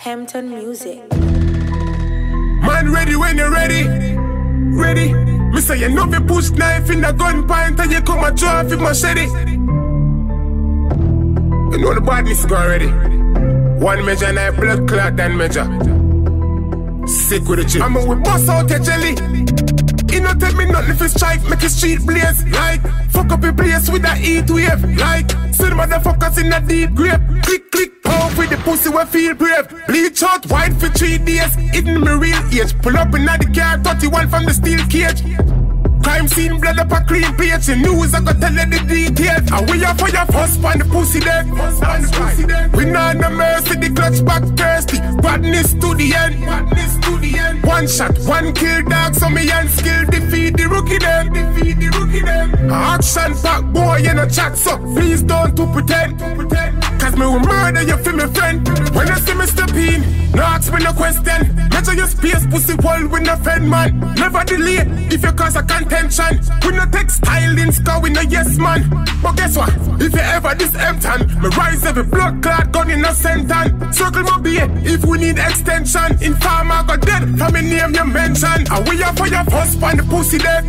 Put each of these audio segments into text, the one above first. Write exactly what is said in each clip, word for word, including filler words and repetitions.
Hampton Music. Man ready when you're ready. Ready. Me say you know fi push knife in the gun point and you come and draw fi machete. You know the badness go already. One measure knife blood clot than measure. Sick with the chip. I'm a we bust out your jelly. He no tell me nothing if strike, make his street blaze. Like, fuck up a place with a heat wave. Like, see the motherfuckers in a deep grave. Click, click, pow with the pussy we feel brave. Bleach out white for three days. Hidden me real age. Pull up in the car, thirty-one from the steel cage. Crime scene, blood up a clean page. The news, I got tell you the details. And we are for your first on the pussy dead. We not no mercy, the clutch back thirsty. Badness to the end. Badness to the end. One shot, one kill dog. So me unskill defeat the rookie them. Defeat the rookie them. Action pack boy, you no chat so please don't to pretend. To pretend. Cause me will murder you for me friend. When you see me step in, no ask me no question. Measure your space, pussy wall with no friend man. Never delay if you cause a contention. We no take styling, scar we no yes man. But guess what? If you ever this empty, me rise every blood clot gun in a sentence. Circle my beer if we need extension. In farm I got dead from me name you mention. And we are for your first on the pussy dead.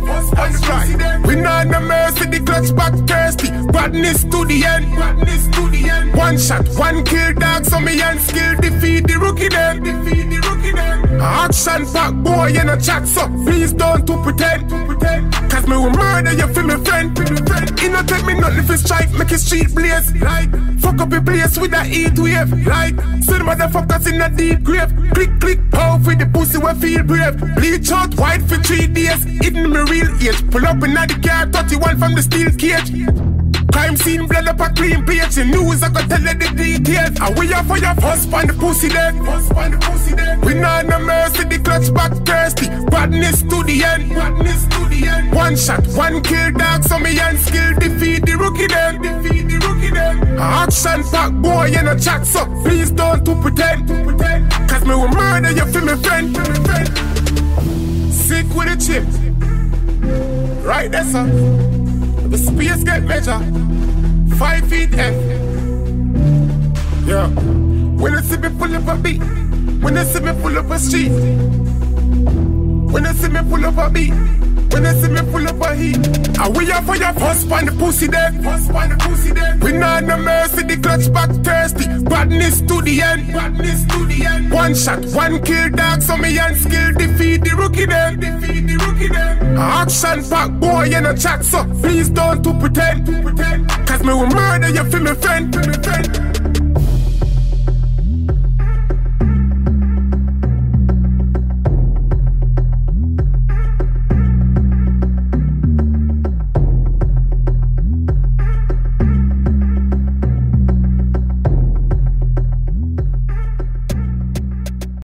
We not no mercy, the clutch back thirsty. Badness to the end. Badness to the end. One shot, one kill dog, so me unskill defeat the rookie them. Defeat the rookie them. Action pack boy, you no chat so please don't to pretend. To pretend. Cause me will murder you for me friend. He no tell me nothing if strike, make his street blaze. Like, fuck up a place with a heat wave. Like, see the motherfuckers in a deep grave. Click, click, pow for the pussy we feel brave. Bleach out white for three days. Hidden me real age. Pull up in the car, thirty-one from the steel cage. Crime scene, blood up a clean page. The news, I got tell you the details. And we are for your first on the pussy dead. First on the pussy dead. We not no mercy, the clutch back thirsty. Badness to the end. Badness to the end. One shot, one kill dog, so me unskill defeat the rookie them. Defeat the rookie them. Action pack boy, you no chat so please don't to pretend. To pretend. Cause me will murder you for me friend. For me friend. Sick with a chip. Right there, sir. The space get measure. Five feet F. Yeah. When you see me pull up a beat. When you see me pull up a street. When you see me pull up a beat. When you see me pull up a heat. And we are for your first on the pussy dead. First on the pussy dead. We not no mercy, the clutch back thirsty. Badness to the end. Badness to the end. One shot, one kill dog, so me unskill defeat the rookie them. Defeat the rookie them. Action pack boy, you no chat so please don't to pretend. To pretend. Cause me will murder you for me friend. For me friend.